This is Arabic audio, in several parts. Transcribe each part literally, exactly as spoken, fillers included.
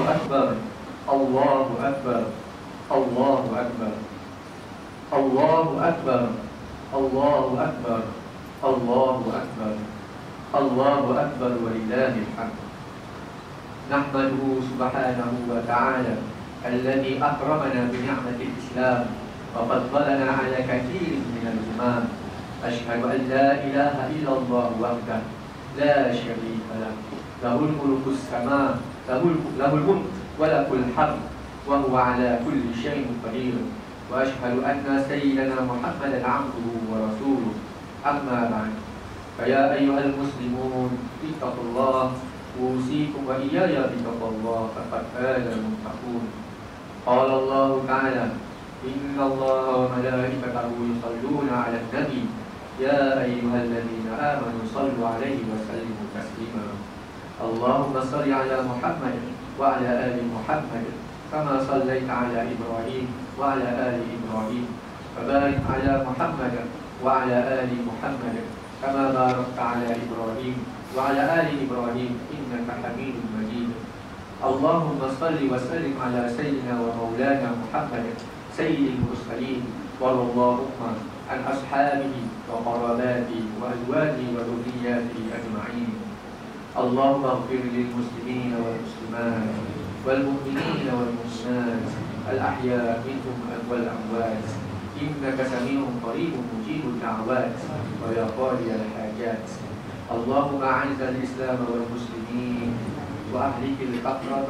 أكبر الله أكبر الله أكبر الله أكبر الله أكبر الله أكبر الله أكبر ولله الحمد. نحمده سبحانه وتعالى الذي أكرمنا بنعمة الإسلام وفضلنا على كثير من الأمم. أشهد أن لا إله إلا الله وحده لا شريك له، له الملك السماء له الملك وله الحمد وهو على كل شيء قدير. وأشهد أن سيدنا محمدا عبده ورسوله. أما بعد، فيا أيها المسلمون اتقوا الله، أوصيكم وإياي بتقوى الله، فقد فاز المتقون. قال الله تعالى: إن الله وملائكته يصلون على النبي يا أيها الذين آمنوا صلوا عليه وسلموا تسليما. اللهم صل على محمد وعلى آل محمد كما صليت على إبراهيم وعلى آل إبراهيم، وبارك على محمد وعلى آل محمد كما باركت على إبراهيم وعلى آل إبراهيم إنك حميد مجيد. اللهم صل وسلم على سيدنا ومولانا محمد سيد المرسلين، وارض اللهم عن أصحابه وقراباته وأزواجه وذرياته أجمعين. اللهم اغفر للمسلمين والمسلمات والمؤمنين والمؤمنات الأحياء منهم والأموات، إنك سميع قريب مجيب الدعوات ويا قاضي الحاجات. اللهم أعز الإسلام والمسلمين وأهلك الكفرة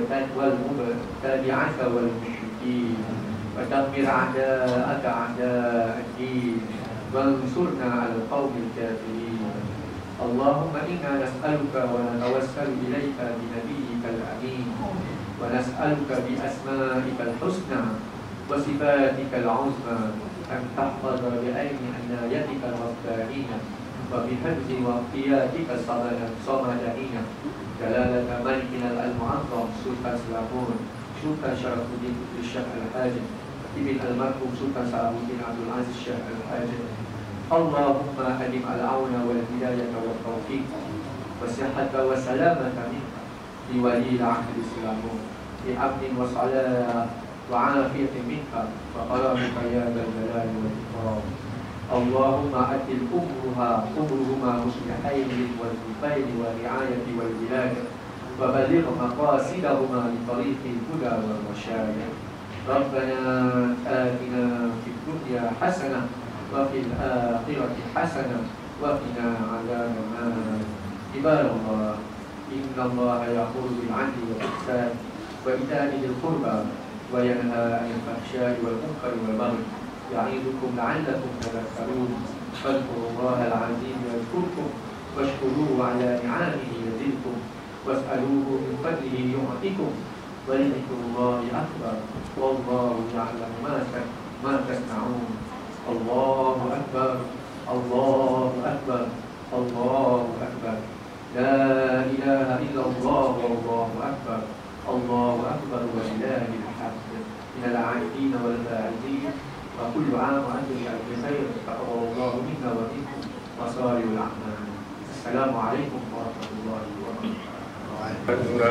والمبتدعة والمشركين، ودمر أعداءك أعداء الدين، وانصرنا على القوم الكافرين. اللهم إنا نسألك ونتوسل إليك بنبيك الأمين، ونسألك بأسمائك الحسنى وصفاتك العظمى أن تحفظ بعين عنايتك الربانية وبحفظ واقتياتك الصمدانية جلالة ملكنا المعظم سلطان سلامون سلطان شرف الدين الشيخ الحاجب ابن المرحوم سلطان صلاح الدين عبد العزيز الشيخ الحاجب. اللهم أدم العون والهداية والتوفيق والصحة والسلامة منك لولي العهد سلامون، بأمن وصلاة وعافية منك وكرمك يا ذا الجلال والإكرام. اللهم أدل أمرها أمرهما مصلحين للوظيفين والرعاية والولاية، وبلغ مقاصدهما لطريق الهدى والرشاد. ربنا آتنا في الدنيا حسنة وفي الآخرة حسنة وقنا عذاب النار. عباد الله، إن الله يأمر بالعدل والإحسان وإيتاء ذي القربى وينهى عن الفحشاء والمنكر والبغي، يعظكم لعلكم تذكرون. فاذكروا الله العظيم يذكركم واشكروه على نعمه يزدكم واسألوه من فضله يعطكم ولذكر الله أكبر والله يعلم ما تصنعون. الله أكبر الله أكبر الله أكبر. لا إله إلا الله والله أكبر. الله أكبر ولله الحمد. من العائدين والفائزين، وكل عام وأنتم بخير. تقبل الله منا ومنكم وصالح الأعمال. السلام عليكم ورحمة الله وبركاته.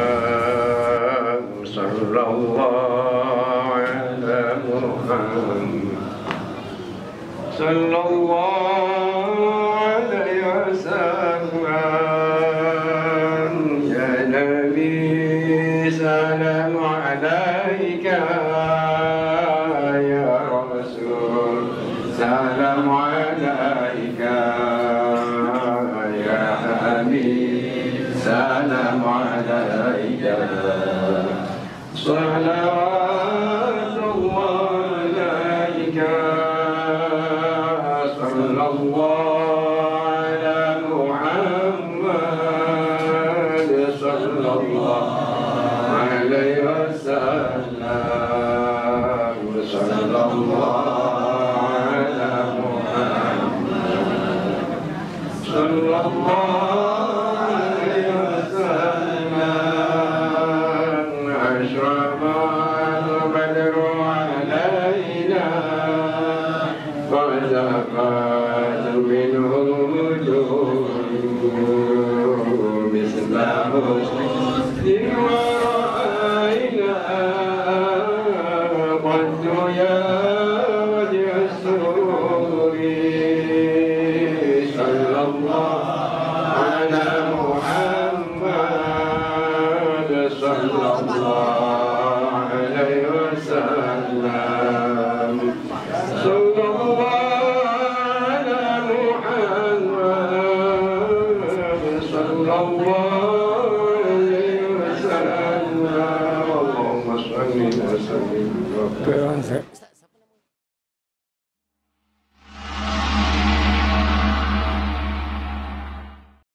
صلى الله على محمد صلى الله عليه وسلم. يا نبي سلام عليك، يا رسول سلام عليك، يا حبيب سلام عليك. صلوات الله عليك، صلى الله على محمد صلى الله عليه وسلم. صلى الله على محمد صلى الله عليه وسلم. أشرق البدر علينا وزفت منه الوجوه مثل حسن ورأى الله عليه وسلم صلى الله على محمد صلى الله عليه وسلم اللهم صل وسلم